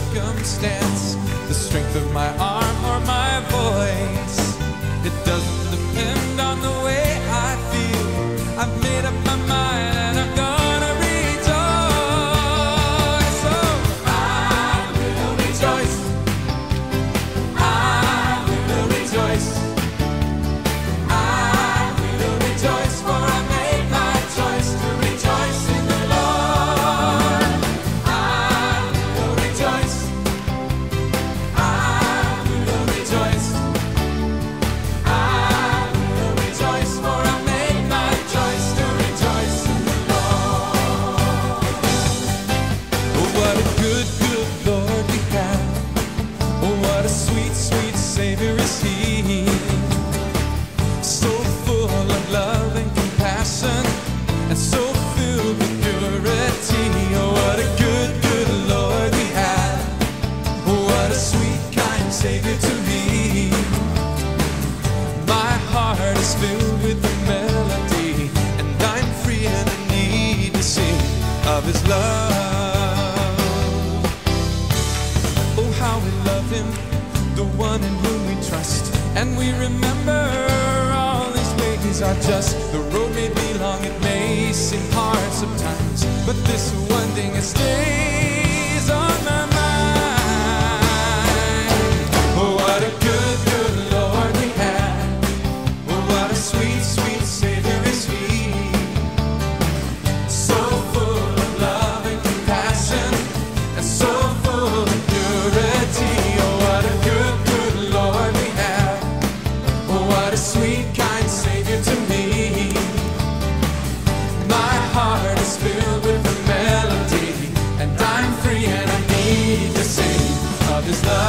circumstance, the strength of my arm or my voice. It doesn't depend on the way I feel. I've made up my mind and I'm gonna rejoice. Oh, I will rejoice. I will rejoice. I will rejoice, for I made my choice to rejoice in the Lord. I will rejoice. I will rejoice. I will rejoice, for I made my choice to rejoice in the Lord. Oh, what a good, good Lord we have. Oh, what a sweet, sweet Savior is He. So full of love and compassion, and so filled with purity. Oh, what a good, good Lord we have. Oh, what a sweet, kind Savior to me. My heart is filled with the melody, and I'm free and I need to sing of His love. Oh, how we love Him, the one in whom we trust, and we remember all His ways are just. The road may be long, it may seem hard sometimes, but this one thing it stays on my mind. Oh, what a good, good Lord we have. Oh, what a sweet, sweet Savior is He. So full of love and compassion, and so full of purity. Oh, what a good, good Lord we have. Oh, what a sweet, kind Savior to me. My heart is filled with the melody, and I'm free and I need to sing of His love.